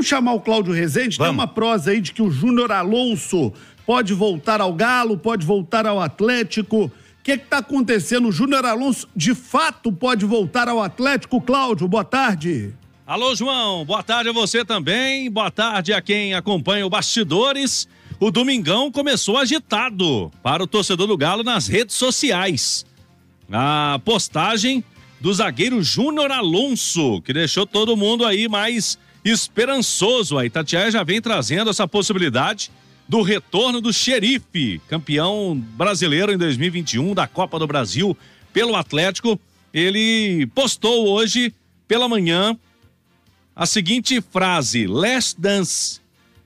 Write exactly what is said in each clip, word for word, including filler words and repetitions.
Vamos chamar o Cláudio Rezende? Vamos. Tem uma prosa aí de que o Júnior Alonso pode voltar ao Galo, pode voltar ao Atlético. O que está acontecendo? O Júnior Alonso, de fato, pode voltar ao Atlético? Cláudio, boa tarde. Alô, João, boa tarde a você também. Boa tarde a quem acompanha o Bastidores. O Domingão começou agitado para o torcedor do Galo nas redes sociais. A postagem do zagueiro Júnior Alonso, que deixou todo mundo aí mais esperançoso. A Itatiaia já vem trazendo essa possibilidade do retorno do Xerife, campeão brasileiro em dois mil e vinte e um da Copa do Brasil pelo Atlético. Ele postou hoje pela manhã a seguinte frase: Last Dance.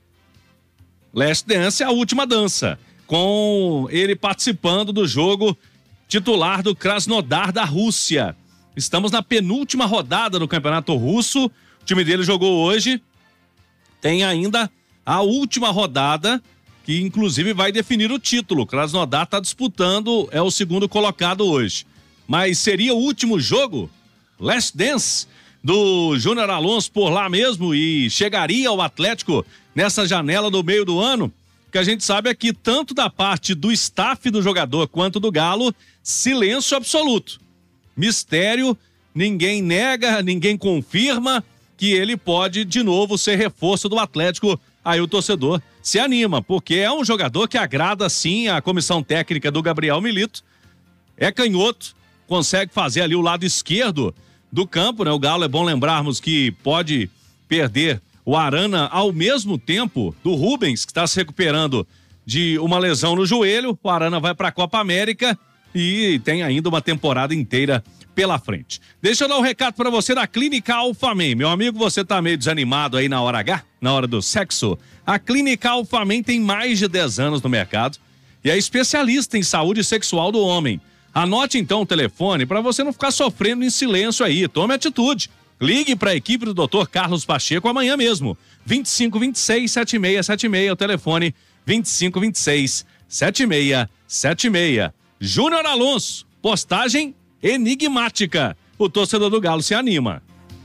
Last Dance é a última dança, com ele participando do jogo titular do Krasnodar da Rússia. Estamos na penúltima rodada do Campeonato Russo. O time dele jogou hoje. Tem ainda a última rodada, que inclusive vai definir o título. O Krasnodar está disputando, é o segundo colocado hoje. Mas seria o último jogo? Last Dance do Júnior Alonso por lá mesmo, e chegaria ao Atlético nessa janela do meio do ano? O que a gente sabe é que tanto da parte do staff do jogador quanto do Galo, silêncio absoluto. Mistério, ninguém nega, ninguém confirma que ele pode de novo ser reforço do Atlético. Aí o torcedor se anima, porque é um jogador que agrada sim a comissão técnica do Gabriel Milito. É canhoto, consegue fazer ali o lado esquerdo do campo, né? O Galo, é bom lembrarmos que pode perder o Arana ao mesmo tempo do Rubens, que está se recuperando de uma lesão no joelho. O Arana vai para a Copa América e tem ainda uma temporada inteira pela frente. Deixa eu dar um recado para você da Clínica Alphamen. Meu amigo, você tá meio desanimado aí na hora H, na hora do sexo? A Clínica Alphamen tem mais de dez anos no mercado e é especialista em saúde sexual do homem. Anote então o telefone para você não ficar sofrendo em silêncio aí. Tome atitude. Ligue para a equipe do doutor Carlos Pacheco amanhã mesmo. vinte e cinco, vinte e seis, setenta e seis setenta e seis, o telefone vinte e cinco, vinte e seis, setenta e seis setenta e seis. Júnior Alonso, postagem enigmática. O torcedor do Galo se anima.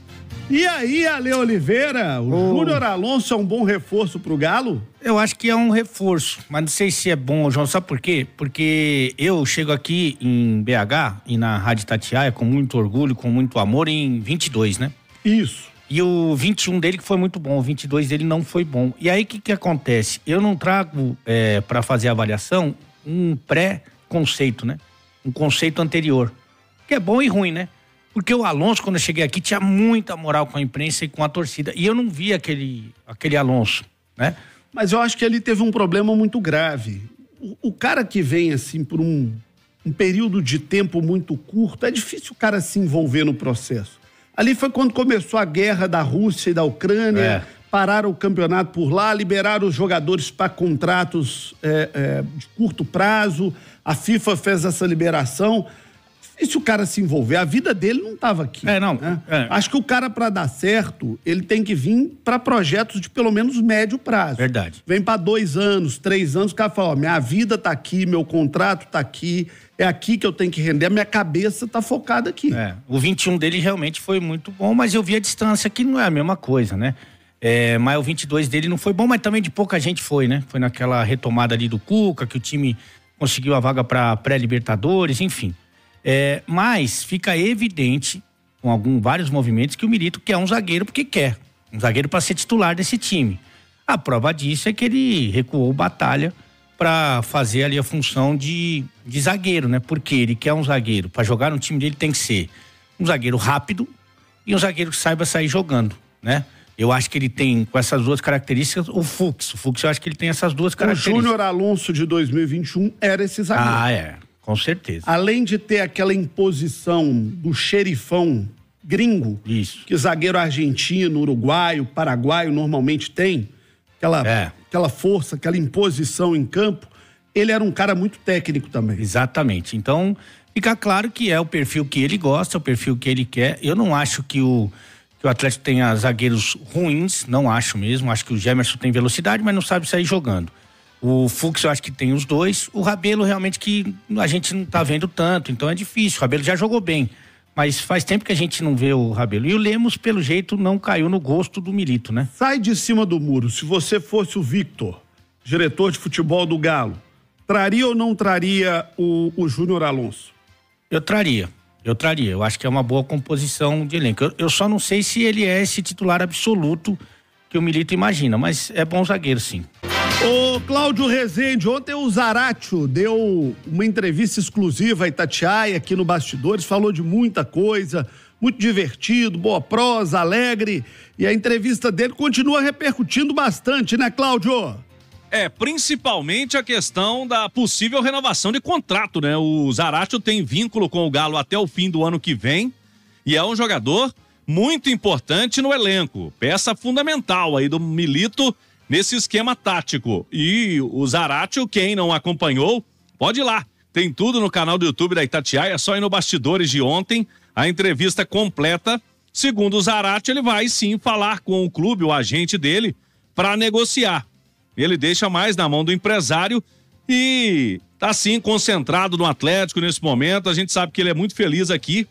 E aí, Ale Oliveira, o oh. Júnior Alonso é um bom reforço pro Galo? Eu acho que é um reforço, mas não sei se é bom, João, sabe por quê? Porque eu chego aqui em B H e na Rádio Itatiaia com muito orgulho, com muito amor, em vinte e dois, né? Isso. E o vinte e um dele que foi muito bom, o vinte e dois dele não foi bom. E aí o que que acontece? Eu não trago é, para fazer a avaliação um pré-conceito, né? Um conceito anterior, que é bom e ruim, né? Porque o Alonso, quando eu cheguei aqui, tinha muita moral com a imprensa e com a torcida. E eu não vi aquele, aquele Alonso, né? Mas eu acho que ele teve um problema muito grave. O, o cara que vem, assim, por um, um período de tempo muito curto, é difícil o cara se envolver no processo. Ali foi quando começou a guerra da Rússia e da Ucrânia, é. pararam o campeonato por lá, liberaram os jogadores para contratos é, é, de curto prazo, a FIFA fez essa liberação. E se o cara se envolver, a vida dele não estava aqui. É, não. Né? É. Acho que o cara, para dar certo, ele tem que vir para projetos de pelo menos médio prazo. Verdade. Vem para dois anos, três anos, o cara fala, ó, minha vida tá aqui, meu contrato tá aqui, é aqui que eu tenho que render, a minha cabeça tá focada aqui. É. O vinte e um dele realmente foi muito bom, mas eu vi a distância que não é a mesma coisa, né? É, mas o vinte e dois dele não foi bom, mas também de pouca gente foi, né? Foi naquela retomada ali do Cuca, que o time conseguiu a vaga para pré-libertadores, enfim. É, mas fica evidente, com algum, vários movimentos, que o Milito quer um zagueiro porque quer. Um zagueiro para ser titular desse time. A prova disso é que ele recuou batalha para fazer ali a função de, de zagueiro, né? Porque ele quer um zagueiro. Para jogar no time dele tem que ser um zagueiro rápido e um zagueiro que saiba sair jogando, né? Eu acho que ele tem, com essas duas características, o Fux. O Fux, eu acho que ele tem essas duas características. O Júnior Alonso de dois mil e vinte e um era esse zagueiro. Ah, é. Com certeza. Além de ter aquela imposição do xerifão gringo, isso, que zagueiro argentino, uruguaio, paraguaio normalmente tem, aquela, é. aquela força, aquela imposição em campo, ele era um cara muito técnico também. Exatamente. Então, fica claro que é o perfil que ele gosta, o perfil que ele quer. Eu não acho que o, que o Atlético tenha zagueiros ruins, não acho mesmo. Acho que o Gemerson tem velocidade, mas não sabe sair jogando. O Fux eu acho que tem os dois. O Rabelo realmente que a gente não tá vendo tanto, então é difícil. O Rabelo já jogou bem, Mas faz tempo que a gente não vê o Rabelo. E o Lemos, pelo jeito, não caiu no gosto do Milito, né? Sai de cima do muro. Se você fosse o Victor, diretor de futebol do Galo, traria ou não traria o, o Júnior Alonso? Eu traria. Eu traria. Eu acho que é uma boa composição de elenco. Eu, eu só não sei se ele é esse titular absoluto que o Milito imagina, mas é bom zagueiro, sim. Ô, Cláudio Rezende, ontem o Zaratio deu uma entrevista exclusiva a Itatiaia aqui no Bastidores, falou de muita coisa, muito divertido, boa prosa, alegre, e a entrevista dele continua repercutindo bastante, né, Cláudio? É, principalmente a questão da possível renovação de contrato, né? O Zaratio tem vínculo com o Galo até o fim do ano que vem e é um jogador muito importante no elenco, peça fundamental aí do Milito nesse esquema tático. E o Zaratio, quem não acompanhou, pode ir lá. Tem tudo no canal do YouTube da Itatiaia, é só ir no Bastidores de ontem, a entrevista completa. Segundo o Zaratio, ele vai sim falar com o clube, o agente dele, para negociar. Ele deixa mais na mão do empresário e tá sim concentrado no Atlético nesse momento. A gente sabe que ele é muito feliz aqui.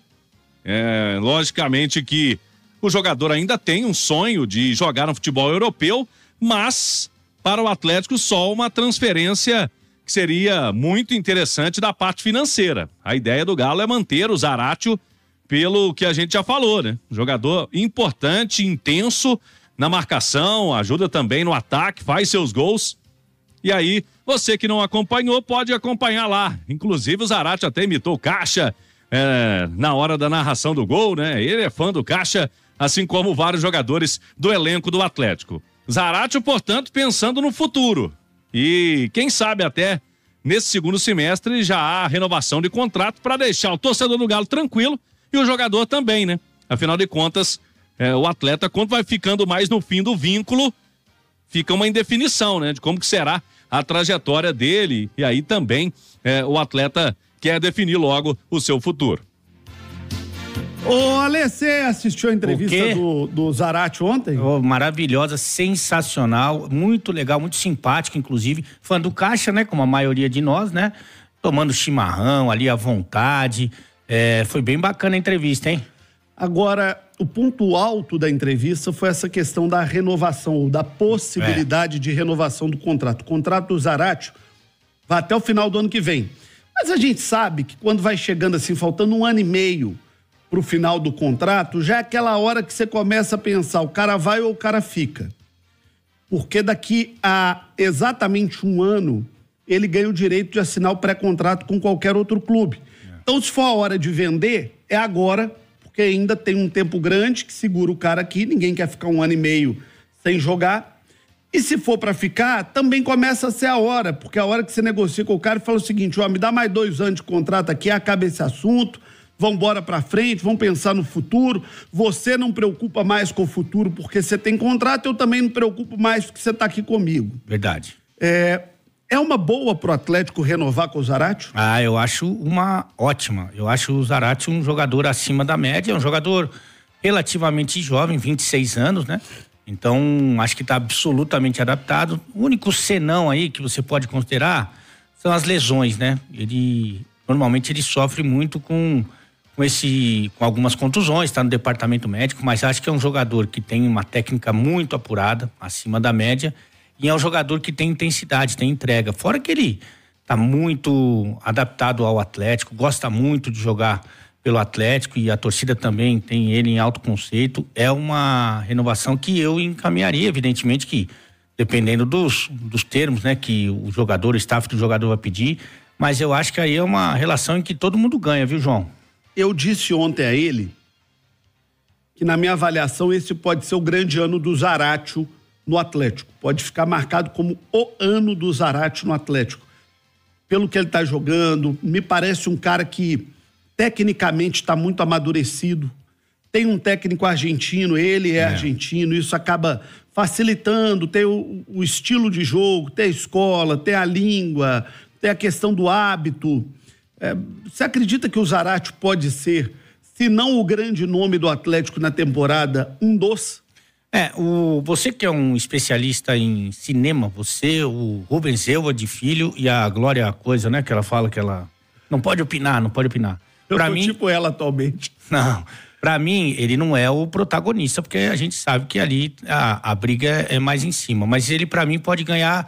É, logicamente que o jogador ainda tem um sonho de jogar no futebol europeu, mas para o Atlético só uma transferência que seria muito interessante da parte financeira. A ideia do Galo é manter o Zaratio pelo que a gente já falou, né? Jogador importante, intenso na marcação, ajuda também no ataque, faz seus gols. E aí, você que não acompanhou, pode acompanhar lá. Inclusive o Zaratio até imitou o Caixa é, na hora da narração do gol, né? Ele é fã do Caixa, assim como vários jogadores do elenco do Atlético. Zaratio, portanto, pensando no futuro. E quem sabe até nesse segundo semestre já há renovação de contrato para deixar o torcedor do Galo tranquilo e o jogador também, né? Afinal de contas, é, o atleta, quando vai ficando mais no fim do vínculo, fica uma indefinição, né? De como que será a trajetória dele. E aí também é, o atleta quer definir logo o seu futuro. Ô, Ale, você assistiu a entrevista do, do Zaratio ontem? Oh, maravilhosa, sensacional, muito legal, muito simpática, inclusive. Fã do Caixa, né? Como a maioria de nós, né? Tomando chimarrão ali à vontade. É, foi bem bacana a entrevista, hein? Agora, o ponto alto da entrevista foi essa questão da renovação, ou da possibilidade é. de renovação do contrato. O contrato do Zaratio vai até o final do ano que vem. Mas a gente sabe que quando vai chegando assim, faltando um ano e meio para o final do contrato, já é aquela hora que você começa a pensar, o cara vai ou o cara fica. Porque daqui a exatamente um ano, ele ganha o direito de assinar o pré-contrato com qualquer outro clube. É. Então, se for a hora de vender, é agora, porque ainda tem um tempo grande que segura o cara aqui, ninguém quer ficar um ano e meio sem jogar. E se for para ficar, também começa a ser a hora, porque a hora que você negocia com o cara e fala o seguinte, ó, me dá mais dois anos de contrato aqui, acaba esse assunto, vamos embora para frente, vamos pensar no futuro. Você não preocupa mais com o futuro porque você tem contrato, eu também não preocupo mais porque você está aqui comigo. Verdade. É, é uma boa pro Atlético renovar com o Zaratio? Ah, eu acho uma ótima. Eu acho o Zaratio um jogador acima da média, um jogador relativamente jovem, vinte e seis anos, né? Então, acho que está absolutamente adaptado. O único senão aí que você pode considerar são as lesões, né? Ele, normalmente ele sofre muito com... com esse, com algumas contusões, está no departamento médico, mas acho que é um jogador que tem uma técnica muito apurada, acima da média, e é um jogador que tem intensidade, tem entrega. Fora que ele está muito adaptado ao Atlético, gosta muito de jogar pelo Atlético e a torcida também tem ele em alto conceito. É uma renovação que eu encaminharia, evidentemente que dependendo dos, dos termos, né, que o jogador, o staff do jogador vai pedir, mas eu acho que aí é uma relação em que todo mundo ganha, viu, João? Eu disse ontem a ele que, na minha avaliação, esse pode ser o grande ano do Zaratio no Atlético. Pode ficar marcado como o ano do Zaratio no Atlético. Pelo que ele está jogando, me parece um cara que tecnicamente está muito amadurecido. Tem um técnico argentino, ele é, é. argentino, isso acaba facilitando, tem o, o estilo de jogo, tem a escola, tem a língua, tem a questão do hábito. É, você acredita que o Zaratio pode ser, se não o grande nome do Atlético na temporada, um dos? É, o, você que é um especialista em cinema, você, o Rubens Elva de Filho e a Glória Coisa, né? Que ela fala que ela não pode opinar, não pode opinar. Eu pra tô mim, tipo ela atualmente. Não, pra mim, ele não é o protagonista, porque a gente sabe que ali a, a briga é mais em cima. Mas ele, pra mim, pode ganhar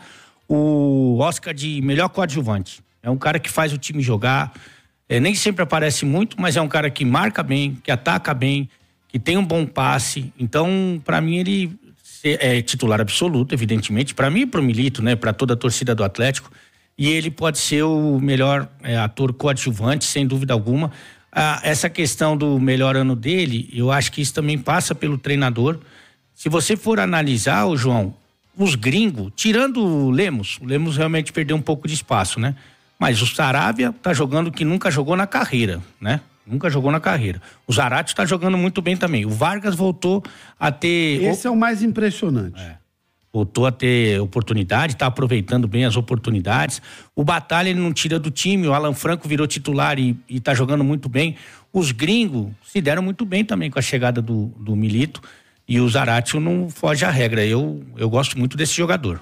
o Oscar de melhor coadjuvante. É um cara que faz o time jogar, é, nem sempre aparece muito, mas é um cara que marca bem, que ataca bem, que tem um bom passe. Então, pra mim, ele é titular absoluto, evidentemente, pra mim e pro Milito, né, pra toda a torcida do Atlético. E ele pode ser o melhor é, ator coadjuvante, sem dúvida alguma. Ah, essa questão do melhor ano dele, eu acho que isso também passa pelo treinador. Se você for analisar, ô João, os gringos, tirando o Lemos, o Lemos realmente perdeu um pouco de espaço, né? Mas o Saravia tá jogando que nunca jogou na carreira, né? Nunca jogou na carreira. O Zarate tá jogando muito bem também. O Vargas voltou a ter... Esse é o mais impressionante. É. Voltou a ter oportunidade, tá aproveitando bem as oportunidades. O Batalha ele não tira do time, o Alan Franco virou titular e, e tá jogando muito bem. Os gringos se deram muito bem também com a chegada do, do Milito e o Zaratio não foge à regra. Eu, eu gosto muito desse jogador.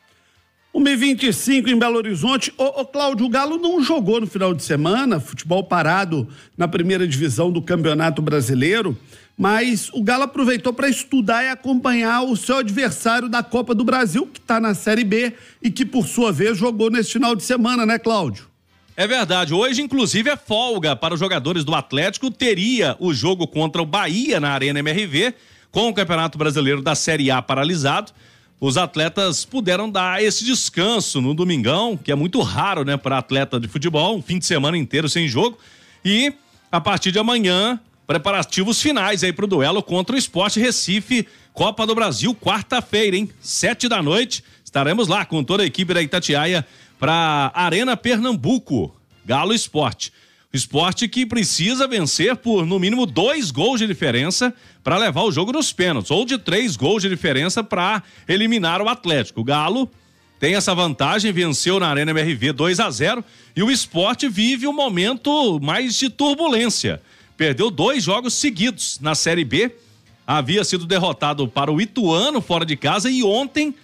uma e vinte e cinco em Belo Horizonte. Ô, ô Cláudio, o Galo não jogou no final de semana, futebol parado na primeira divisão do Campeonato Brasileiro, mas o Galo aproveitou para estudar e acompanhar o seu adversário da Copa do Brasil, que está na Série B e que, por sua vez, jogou nesse final de semana, né, Cláudio? É verdade. Hoje, inclusive, é folga para os jogadores do Atlético. Teria o jogo contra o Bahia na Arena M R V, com o Campeonato Brasileiro da Série A paralisado. Os atletas puderam dar esse descanso no domingão, que é muito raro, né, para atleta de futebol, um fim de semana inteiro sem jogo. E, a partir de amanhã, preparativos finais aí pro duelo contra o Sport Recife, Copa do Brasil, quarta-feira, hein? Sete da noite, estaremos lá com toda a equipe da Itatiaia pra Arena Pernambuco, Galo Sport. O Sport que precisa vencer por no mínimo dois gols de diferença para levar o jogo nos pênaltis, ou de três gols de diferença para eliminar o Atlético. O Galo tem essa vantagem, venceu na Arena M R V dois a zero e o Sport vive um momento mais de turbulência. Perdeu dois jogos seguidos na Série B, havia sido derrotado para o Ituano fora de casa e ontem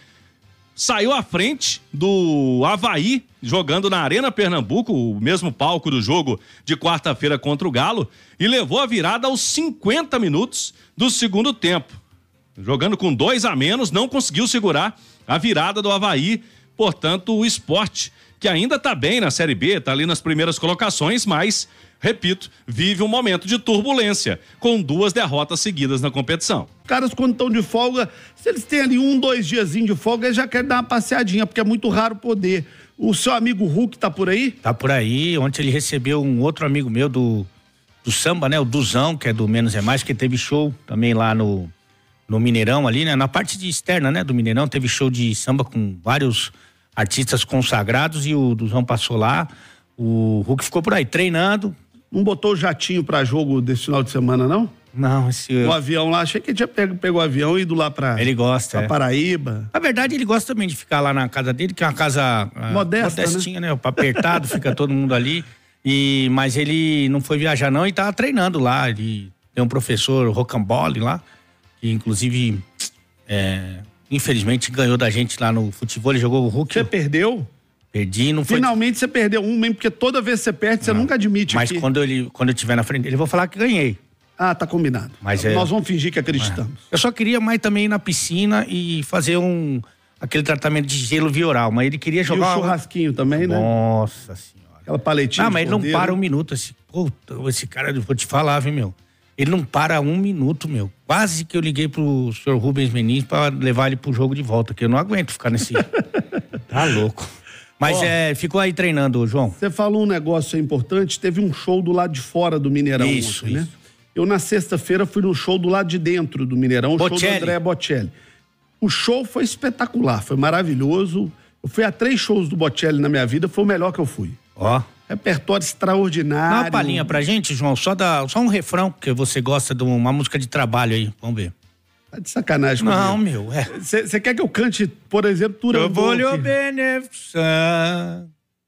saiu à frente do Avaí, jogando na Arena Pernambuco, o mesmo palco do jogo de quarta-feira contra o Galo, e levou a virada aos cinquenta minutos do segundo tempo. Jogando com dois a menos, não conseguiu segurar a virada do Avaí, portanto o Sport, que ainda está bem na Série B, está ali nas primeiras colocações, mas, repito, vive um momento de turbulência, com duas derrotas seguidas na competição. Os caras, quando estão de folga, se eles têm ali um, dois diazinhos de folga, eles já querem dar uma passeadinha, porque é muito raro poder. O seu amigo Hulk tá por aí? Tá por aí. Ontem ele recebeu um outro amigo meu do, do samba, né? O Duzão, que é do Menos é Mais, que teve show também lá no, no Mineirão ali, né? Na parte de externa, né? Do Mineirão, teve show de samba com vários artistas consagrados e o Duzão passou lá. O Hulk ficou por aí treinando. Não botou o jatinho pra jogo desse final de semana, não? Não, esse... O avião lá, achei que ele tinha pego, pegou o avião e ido lá pra... Ele gosta, pra é. Paraíba. Na verdade, ele gosta também de ficar lá na casa dele, que é uma casa... Modesta, modestinha, né? né? Apertado, fica todo mundo ali. E, mas ele não foi viajar não e tava treinando lá. Ele tem um professor Rocambole lá, que inclusive, é, infelizmente, ganhou da gente lá no futebol. Ele jogou o Hulk. Você perdeu? Perdi, não foi... Finalmente você perdeu um, mesmo porque toda vez que você perde, você não. nunca admite. Mas aqui. quando ele, quando eu estiver na frente dele, eu vou falar que ganhei. Ah, tá combinado. Mas é... Nós vamos fingir que acreditamos. É. Eu só queria mais também ir na piscina e fazer um... aquele tratamento de gelo vioral, mas ele queria jogar... E o churrasquinho também, né? Nossa senhora. Aquela paletinha. Não, mas ele não cordeiro. para um minuto. Esse, puta, esse cara, eu vou te falar, viu, meu? Ele não para um minuto, meu. Quase que eu liguei pro senhor Rubens Menins pra levar ele pro jogo de volta, que eu não aguento ficar nesse... Tá louco. Mas oh, é, ficou aí treinando, João. Você falou um negócio importante, teve um show do lado de fora do Mineirão isso, ontem, isso. né? Eu, na sexta-feira, fui no show do lado de dentro do Mineirão, o show do André Bocelli. O show foi espetacular, foi maravilhoso. Eu fui a três shows do Bocelli na minha vida, foi o melhor que eu fui. Ó. Oh. Repertório extraordinário. Dá uma palhinha pra gente, João, só, da, só um refrão, porque você gosta de uma música de trabalho aí, vamos ver. Tá de sacanagem comigo. Não, meu, é. Você quer que eu cante, por exemplo, Turandot? Eu vou lhe beneficiar.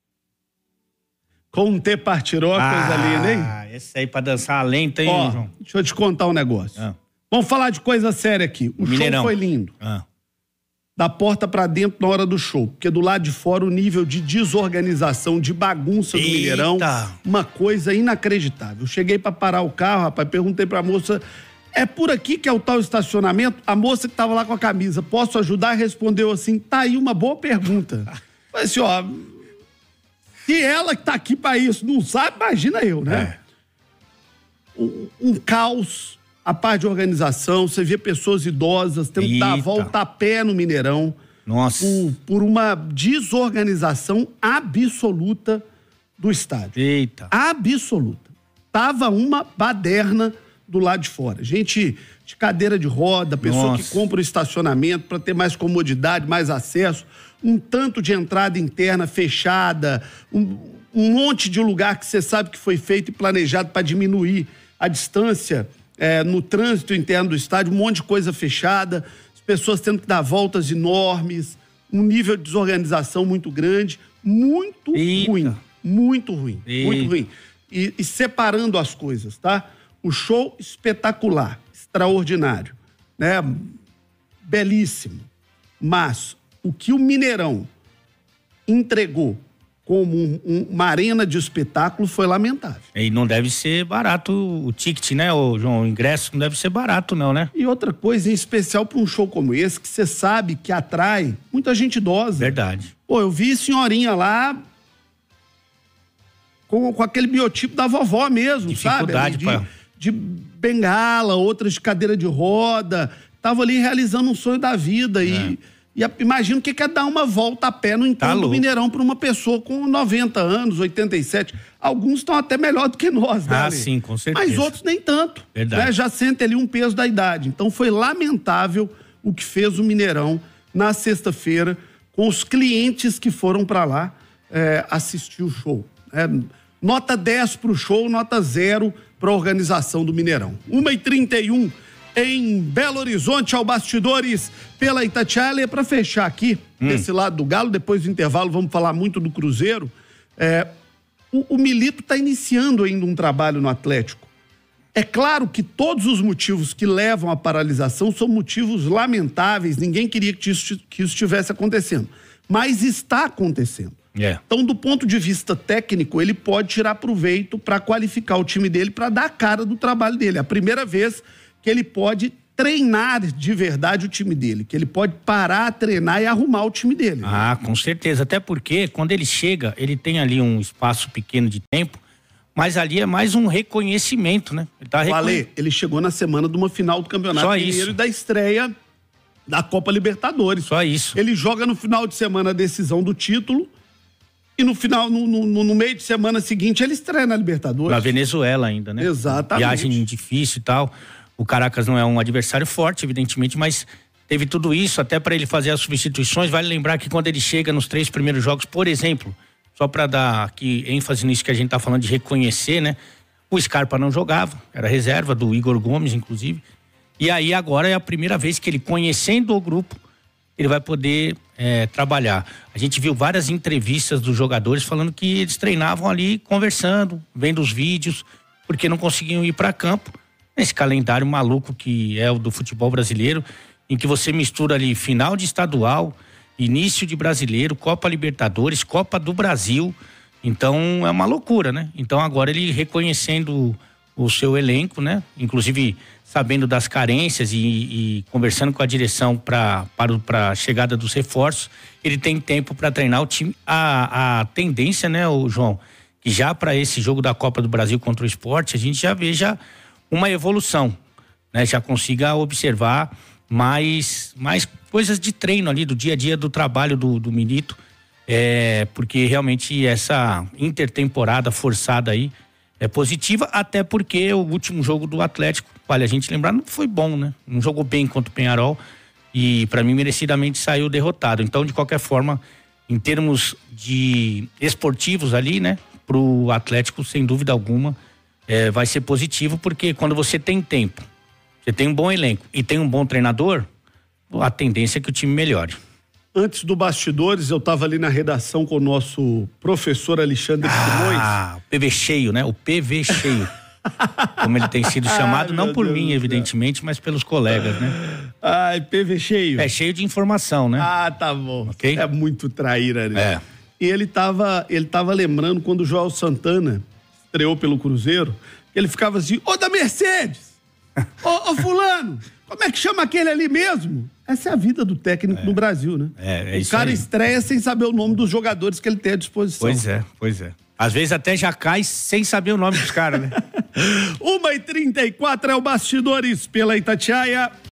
Com um T partiró, ah, coisa linda, hein? Ah, esse aí pra dançar lenta, hein, Ó, João? deixa eu te contar um negócio. Ah. Vamos falar de coisa séria aqui. O Mineirão. show foi lindo. Ah. da porta pra dentro na hora do show. Porque do lado de fora o nível de desorganização, de bagunça do Eita. Mineirão, uma coisa inacreditável. Eu cheguei pra parar o carro, rapaz, perguntei pra moça, é por aqui que é o tal estacionamento? A moça que tava lá com a camisa, posso ajudar? Respondeu assim, tá aí uma boa pergunta. Falei assim, ó, se ela que tá aqui pra isso não sabe, imagina eu, né? É. Um, um caos, a parte de organização, você vê pessoas idosas tendo que dar a volta a pé no Mineirão. Nossa. Por, por uma desorganização absoluta do estádio. Eita. Absoluta. Tava uma baderna do lado de fora. Gente de cadeira de roda, pessoa Nossa. que compra o estacionamento para ter mais comodidade, mais acesso, um tanto de entrada interna fechada, um, um monte de lugar que você sabe que foi feito e planejado para diminuir a distância é, no trânsito interno do estádio, um monte de coisa fechada, as pessoas tendo que dar voltas enormes, um nível de desorganização muito grande, muito Eita. ruim, muito ruim, Eita. muito ruim. E, e separando as coisas, tá? O show espetacular, extraordinário, né? Belíssimo. Mas o que o Mineirão entregou como um, um, uma arena de espetáculo foi lamentável. E não deve ser barato o ticket, né, ô, João? O ingresso não deve ser barato, não, né? E outra coisa em especial para um show como esse, que você sabe que atrai muita gente idosa. Verdade. Pô, eu vi senhorinha lá com, com aquele biotipo da vovó mesmo, Dificuldade, sabe? De, pra... de bengala, outras de cadeira de roda. Tava ali realizando um sonho da vida. É. E, e a, imagina o que é dar uma volta a pé no entorno tá do Mineirão para uma pessoa com noventa anos, oitenta e sete. Alguns estão até melhor do que nós, né? Ah, Ale? sim, com certeza. Mas outros nem tanto. Verdade. Né? Já sente ali um peso da idade. Então foi lamentável o que fez o Mineirão na sexta-feira com os clientes que foram para lá é, assistir o show. É, nota dez para o show, nota zero para a organização do Mineirão. uma e trinta e um em Belo Horizonte, ao Bastidores, pela Itatiaia. Para fechar aqui, hum. desse lado do Galo, depois do intervalo vamos falar muito do Cruzeiro. É, o, o Milito está iniciando ainda um trabalho no Atlético. É claro que todos os motivos que levam à paralisação são motivos lamentáveis, ninguém queria que isso, que isso estivesse acontecendo, mas está acontecendo. Yeah. Então, do ponto de vista técnico, ele pode tirar proveito para qualificar o time dele, para dar a cara do trabalho dele. É a primeira vez que ele pode treinar de verdade o time dele, que ele pode parar, treinar e arrumar o time dele. Ah, com certeza. Até porque quando ele chega, ele tem ali um espaço pequeno de tempo, mas ali é mais um reconhecimento, né? Ele tá reconhe... Ale, ele chegou na semana de uma final do Campeonato Só Mineiro isso. e da estreia da Copa Libertadores. Só isso. Ele joga no final de semana a decisão do título e no final, no, no, no meio de semana seguinte, ele estreia na Libertadores. Na Venezuela ainda, né? Exatamente. Viagem difícil e tal. O Caracas não é um adversário forte, evidentemente, mas teve tudo isso até para ele fazer as substituições. Vale lembrar que quando ele chega nos três primeiros jogos, por exemplo, só para dar aqui ênfase nisso que a gente tá falando de reconhecer, né? O Scarpa não jogava, era reserva do Igor Gomes, inclusive. E aí agora é a primeira vez que ele, conhecendo o grupo, ele vai poder é, trabalhar. A gente viu várias entrevistas dos jogadores falando que eles treinavam ali, conversando, vendo os vídeos, porque não conseguiam ir para campo. Esse calendário maluco que é o do futebol brasileiro, em que você mistura ali final de estadual, início de brasileiro, Copa Libertadores, Copa do Brasil. Então é uma loucura, né? Então agora ele reconhecendo o seu elenco, né? Inclusive sabendo das carências e, e conversando com a direção para para a chegada dos reforços, ele tem tempo para treinar o time. A, a tendência, né, o João, que já para esse jogo da Copa do Brasil contra o Sport, a gente já veja uma evolução, né? Já consiga observar mais, mais coisas de treino ali, do dia a dia do trabalho do, do Milito, é, porque realmente essa intertemporada forçada aí é positiva, até porque o último jogo do Atlético, vale a gente lembrar, não foi bom, né? Não jogou bem contra o Peñarol e para mim merecidamente saiu derrotado. Então, de qualquer forma, em termos de esportivos ali, né? Pro Atlético, sem dúvida alguma, é, vai ser positivo, porque quando você tem tempo, você tem um bom elenco e tem um bom treinador, a tendência é que o time melhore. Antes do Bastidores, eu estava ali na redação com o nosso professor Alexandre Simões. Ah, o P V cheio, né? O P V cheio. Como ele tem sido chamado, Ai, não por Deus mim, evidentemente, mas pelos colegas, né? Ai, P V cheio. É cheio de informação, né? Ah, tá bom. Okay? É muito traíra, né? É. E ele tava, ele tava lembrando quando o Joel Santana estreou pelo Cruzeiro, ele ficava assim, ô da Mercedes, ô, ô fulano, como é que chama aquele ali mesmo? Essa é a vida do técnico é. no Brasil, né? É, é o isso cara aí. estreia sem saber o nome dos jogadores que ele tem à disposição. Pois é, pois é. Às vezes até já cai sem saber o nome dos caras, né? uma e trinta e quatro é o Bastidores pela Itatiaia.